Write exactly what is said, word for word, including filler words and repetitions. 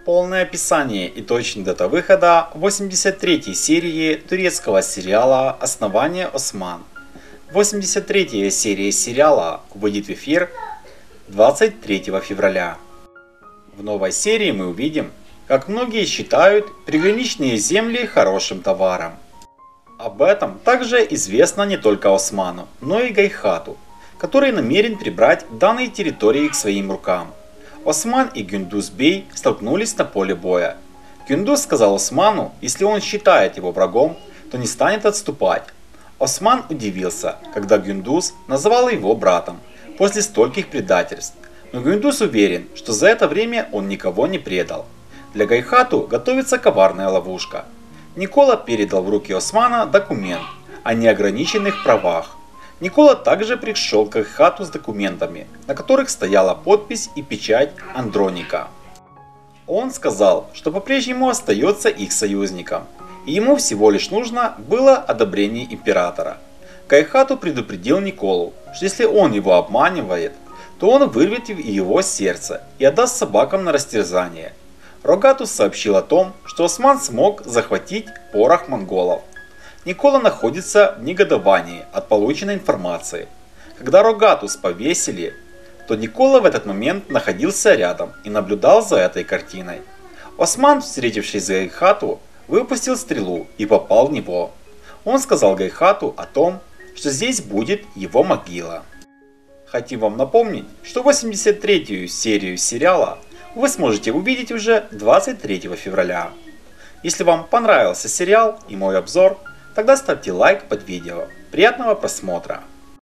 Полное описание и точная дата выхода восемьдесят третьей серии турецкого сериала «Основание Осман». восемьдесят третья серия сериала выйдет в эфир двадцать третьего февраля. В новой серии мы увидим, как многие считают приграничные земли хорошим товаром. Об этом также известно не только Осману, но и Гайхату, который намерен прибрать данные территории к своим рукам. Осман и Гюндуз Бей столкнулись на поле боя. Гюндуз сказал Осману, если он считает его врагом, то не станет отступать. Осман удивился, когда Гюндуз назвал его братом после стольких предательств, но Гюндуз уверен, что за это время он никого не предал. Для Гайхату готовится коварная ловушка. Никола передал в руки Османа документ о неограниченных правах. Никола также пришел к Гайхату с документами, на которых стояла подпись и печать Андроника. Он сказал, что по-прежнему остается их союзником, и ему всего лишь нужно было одобрение императора. Гайхату предупредил Николу, что если он его обманывает, то он вырвет его сердце и отдаст собакам на растерзание. Рогатус сообщил о том, что Осман смог захватить порох монголов. Никола находится в негодовании от полученной информации. Когда Рогатус повесили, то Никола в этот момент находился рядом и наблюдал за этой картиной. Осман, встретившись с Гайхату, выпустил стрелу и попал в него. Он сказал Гайхату о том, что здесь будет его могила. Хотим вам напомнить, что восемьдесят третью серию сериала вы сможете увидеть уже двадцать третьего февраля. Если вам понравился сериал и мой обзор, тогда ставьте лайк под видео. Приятного просмотра!